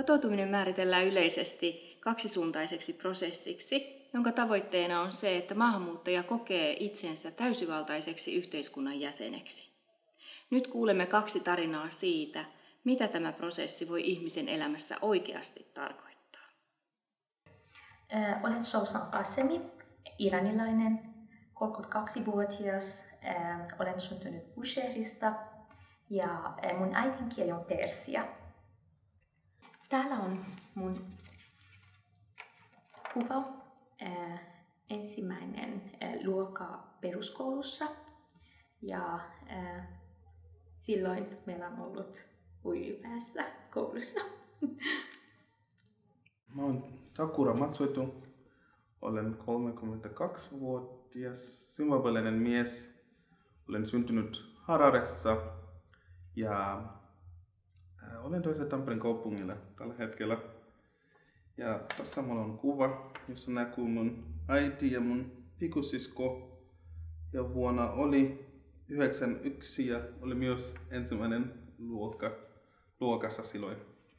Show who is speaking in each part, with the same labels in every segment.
Speaker 1: Kotoutuminen määritellään yleisesti kaksisuuntaiseksi prosessiksi, jonka tavoitteena on se, että maahanmuuttaja kokee itsensä täysivaltaiseksi yhteiskunnan jäseneksi. Nyt kuulemme 2 tarinaa siitä, mitä tämä prosessi voi ihmisen elämässä oikeasti tarkoittaa.
Speaker 2: Olen Shousan Qasemi, iranilainen, 32-vuotias. Olen syntynyt Bushehrista ja mun äidinkieli on persia. Täällä on mun kuva. Ensimmäinen luokka peruskoulussa ja silloin meillä on ollut huilipäässä koulussa.
Speaker 3: Mä oon Takura Matsuetu, olen 32-vuotias zimbabwelainen mies. Olen syntynyt Hararessa ja olen töissä Tampereen kaupungilla tällä hetkellä. Ja tässä mulla on kuva, jossa näkyy mun äiti ja mun pikkusisko. Ja vuonna oli 91 ja oli myös ensimmäinen luokassa silloin.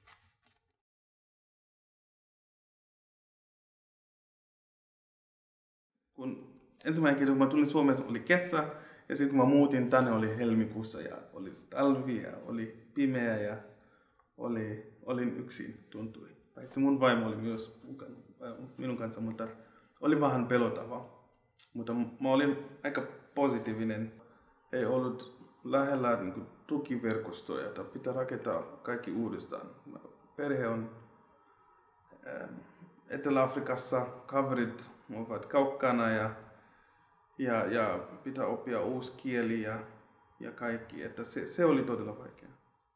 Speaker 3: Kun ensimmäinen kerta kun mä tulin Suomeen oli kesä ja sitten kun mä muutin tänne oli helmikuussa ja oli talvi ja oli pimeä ja olin yksin tuntui. Paitsi mun vaimo oli myös minun kanssa, mutta oli vähän pelottavaa. Mutta mä olin aika positiivinen. Ei ollut lähellä niin tukiverkostoja, että pitää rakentaa kaikki uudestaan. Perhe on Etelä-Afrikassa, kaverit ovat kaukana ja pitää oppia uusi kieli ja kaikki. Että se oli todella vaikeaa.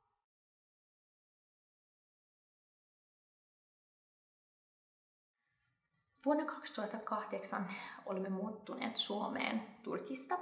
Speaker 2: Vuonna 2008 olimme muuttuneet Suomeen Turkista.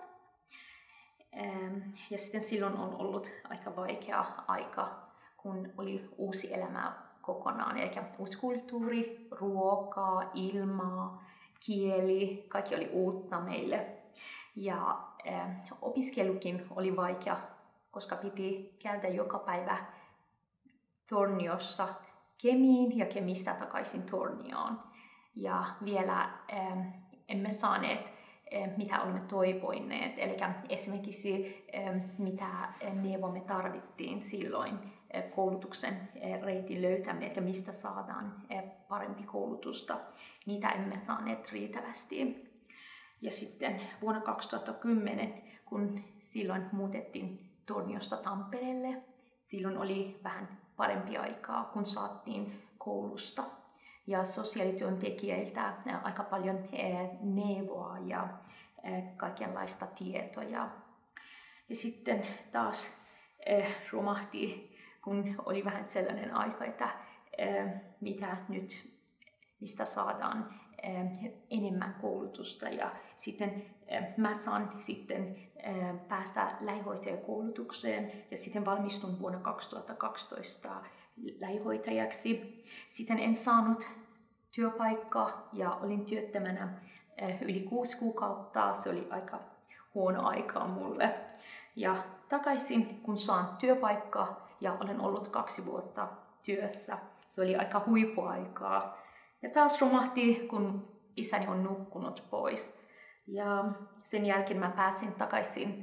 Speaker 2: Ja sitten silloin on ollut aika vaikea aika, kun oli uusi elämä kokonaan. Eli uusi kulttuuri, ruoka, ilma, kieli, kaikki oli uutta meille. Ja opiskelukin oli vaikea, koska piti käydä joka päivä Torniossa Kemiin ja Kemistä takaisin Tornioon. Ja vielä emme saaneet mitä olemme toivoineet, eli esimerkiksi mitä neuvoa me tarvittiin silloin koulutuksen reitin löytäminen, eli mistä saadaan parempi koulutusta, niitä emme saaneet riittävästi. Ja sitten vuonna 2010, kun silloin muutettiin Torniosta Tampereelle, silloin oli vähän parempi aikaa, kun saatiin koulusta. Ja sosiaalityöntekijöiltä aika paljon neuvoa ja kaikenlaista tietoja. Ja sitten taas romahti, kun oli vähän sellainen aika, että mitä nyt, mistä saadaan enemmän koulutusta. Ja sitten mä saan sitten päästä lähihoitajakoulutukseen ja sitten valmistun vuonna 2012 lähihoitajaksi. Sitten en saanut työpaikkaa ja olin työttömänä yli 6 kuukautta. Se oli aika huono aikaa mulle. Ja takaisin kun saan työpaikkaa ja olen ollut 2 vuotta työssä. Se oli aika huippuaikaa. Ja taas romahti, kun isäni on nukkunut pois. Ja sen jälkeen mä pääsin takaisin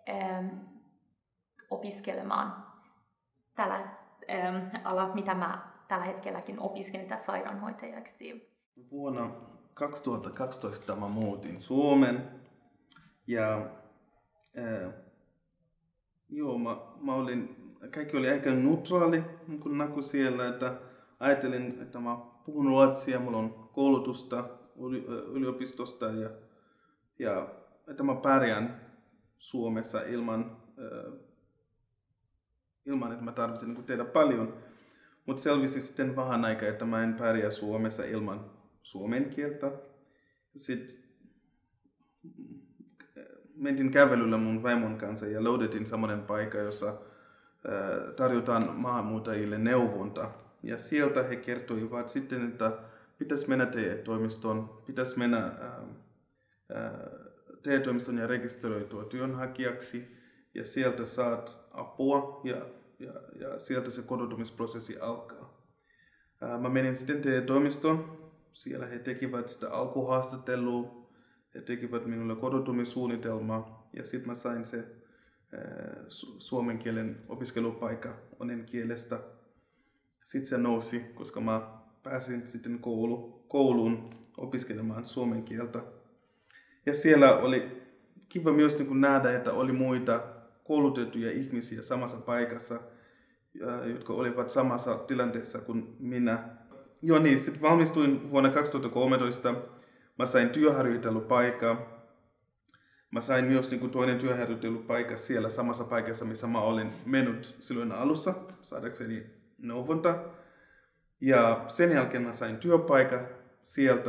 Speaker 2: opiskelemaan tällä ala, mitä mä tällä hetkelläkin opiskelen sairaanhoitajaksi.
Speaker 3: Vuonna 2012 mä muutin Suomeen ja mä olin, kaikki oli aika neutraali, kun näkyi siellä, että ajattelin, että mä puhun ruotsia, mulla on koulutusta yliopistosta ja että mä pärjään Suomessa ilman että mä tarvitsen tehdä paljon. Mutta selvisi sitten vähän aikaa, että mä en pärjää Suomessa ilman suomen kieltä. Sitten mentiin kävelyllä mun vaimon kanssa ja löydettiin semmoinen paikka, jossa tarjotaan maahanmuuttajille neuvonta. Ja sieltä he kertoivat sitten, että pitäisi mennä TE-toimistoon, pitäisi mennä TE-toimistoon ja rekisteröityä työnhakijaksi. Ja sieltä saat apua ja sieltä se kotoutumisprosessi alkaa. Mä menin sitten TE-toimistoon. Siellä he tekivät sitä alkuhaastattelua. He tekivät minulle kotoutumissuunnitelmaa. Ja sitten mä sain se suomen kielen opiskelupaikka onen kielestä. Sitten se nousi, koska mä pääsin sitten kouluun opiskelemaan suomen kieltä. Ja siellä oli kiva myös niin kuin nähdä, että oli muita koulutettuja ihmisiä samassa paikassa, jotka olivat samassa tilanteessa kuin minä. Joo niin, sitten valmistuin vuonna 2013. Mä sain työharjoittelupaikkaa. Mä sain myös niin kuin toinen työharjoittelupaikka siellä samassa paikassa, missä mä olin mennyt silloin alussa saadakseni neuvonta. Ja sen jälkeen mä sain työpaikan sieltä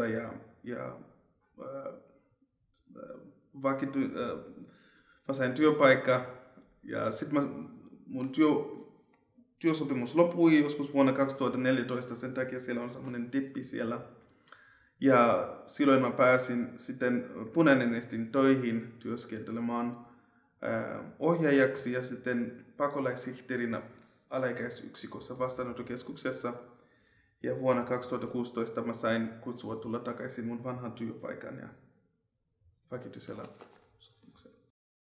Speaker 3: mä sain työpaikka ja sitten mun työsopimus loppui joskus vuonna 2014, sen takia siellä on semmoinen dippi siellä. Ja silloin mä pääsin sitten Punainen Ristin töihin työskentelemään ohjaajaksi ja sitten pakolaisihteerinä alaikäisyksikössä vastaanottokeskuksessa. Ja vuonna 2016 mä sain kutsua tulla takaisin mun vanhan työpaikan ja vakituisella sopimuksella.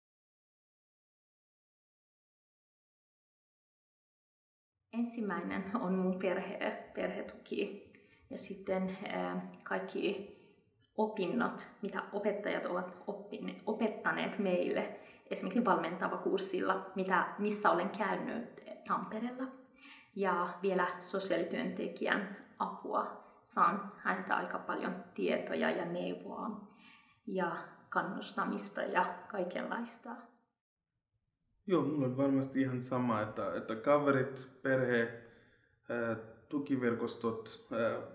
Speaker 2: Ensimmäinen on mun perhetuki ja sitten kaikki opinnot, mitä opettajat ovat opettaneet meille, esimerkiksi valmentava kurssilla, missä olen käynyt Tampereella. Ja vielä sosiaalityöntekijän apua. Saan häneltä aika paljon tietoja ja neuvoa ja kannustamista ja kaikenlaista.
Speaker 3: Joo, mulla on varmasti ihan sama, että kaverit, perhe, tukiverkostot,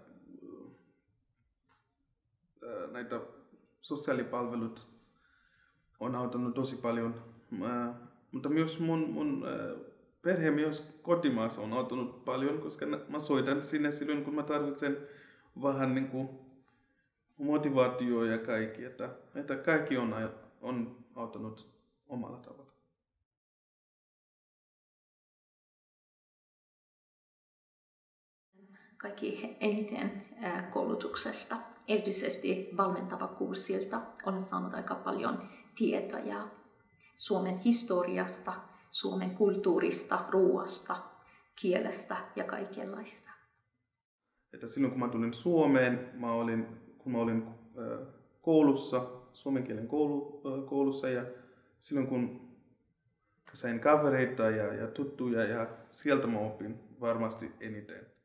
Speaker 3: näitä sosiaalipalvelut on auttanut tosi paljon. Mutta myös mun perhe myös kotimaassa on auttanut paljon, koska mä soitan sinne silloin, kun mä tarvitsen vähän niin kuin motivaatioa ja kaikki. Että kaikki on auttanut omalla tavalla.
Speaker 2: Kaikki eniten koulutuksesta, erityisesti valmentava kurssilta, olen saanut aika paljon tietoja Suomen historiasta, Suomen kulttuurista, ruoasta, kielestä ja kaikenlaista.
Speaker 3: Että silloin kun mä tulin Suomeen, kun mä olin koulussa, suomen kielen koulussa ja silloin kun sain kavereita ja tuttuja ja sieltä mä opin varmasti eniten.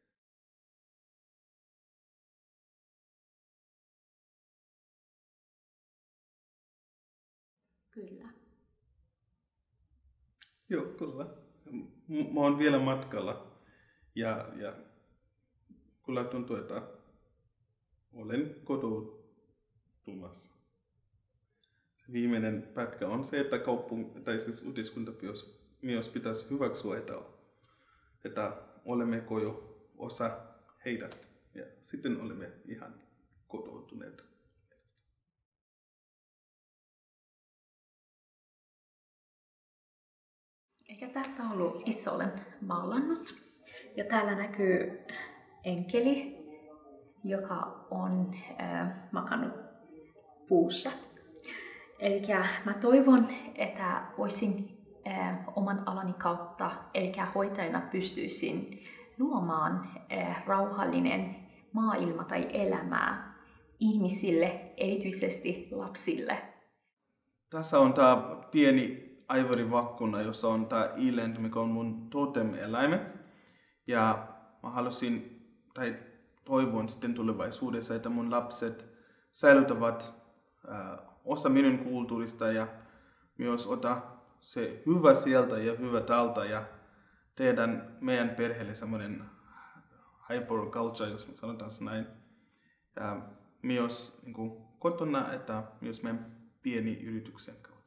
Speaker 2: Kyllä.
Speaker 3: Joo, kyllä. Mä oon vielä matkalla ja kyllä tuntuu, että olen kotoutumassa. Viimeinen pätkä on se, että yhteiskunta myös pitäisi hyväksyä, että olemmeko jo osa heidät ja sitten olemme ihan kotoutuneet.
Speaker 2: Ehkä tämä taulu itse olen maalannut. Ja täällä näkyy enkeli, joka on makannut puussa. Eli mä toivon, että voisin oman alani kautta, eli hoitajana pystyisin luomaan rauhallinen maailma tai elämää ihmisille, erityisesti lapsille.
Speaker 3: Tässä on tämä pieni aivorivakkuna, jossa on tämä eland, mikä on mun totem-eläimen. Ja mä halusin, tai toivon sitten tulevaisuudessa, että mun lapset säilytävät osa minun kulttuurista ja myös ota se hyvä sieltä ja hyvä täältä ja tehdään meidän perheelle semmoinen hyperculture, jos me sanotaan näin. Ja myös niin kuin kotona, että myös meidän pieni yrityksen kautta.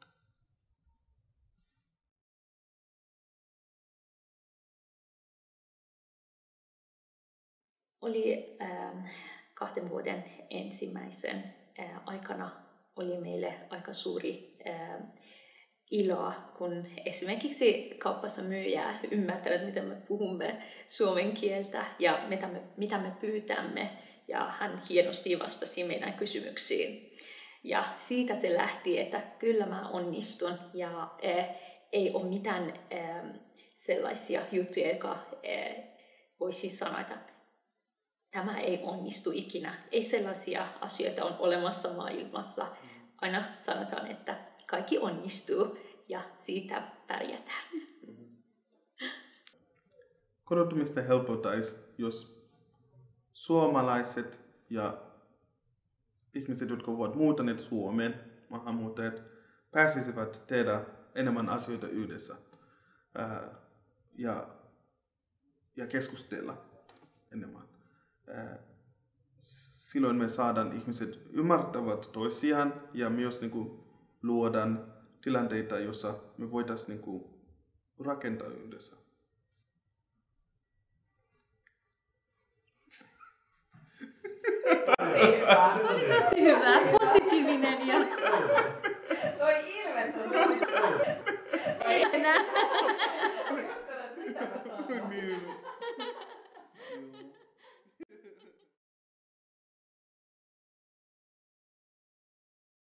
Speaker 2: Oli 2 vuoden ensimmäisen aikana oli meille aika suuri iloa, kun esimerkiksi kaupassa myyjä ymmärtää, miten me puhumme suomen kieltä ja mitä me pyytämme. Ja hän hienosti vastasi meidän kysymyksiin. Ja siitä se lähti, että kyllä mä onnistun ja ei ole mitään sellaisia juttuja, jotka voisi sanoa, että tämä ei onnistu ikinä. Ei sellaisia asioita on olemassa maailmassa. Aina sanotaan, että kaikki onnistuu ja siitä pärjätään.
Speaker 3: Kotoutumista helpottaisi, jos suomalaiset ja ihmiset, jotka ovat muuttaneet Suomeen, maahanmuuttajat, pääsisivät tehdä enemmän asioita yhdessä ja keskustella enemmän. Silloin me saadaan ihmiset ymmärtävät toisiaan ja myös luodaan tilanteita, joissa me voitaisiin rakentaa yhdessä.
Speaker 2: Se oli tosi hyvä, positiivinen ja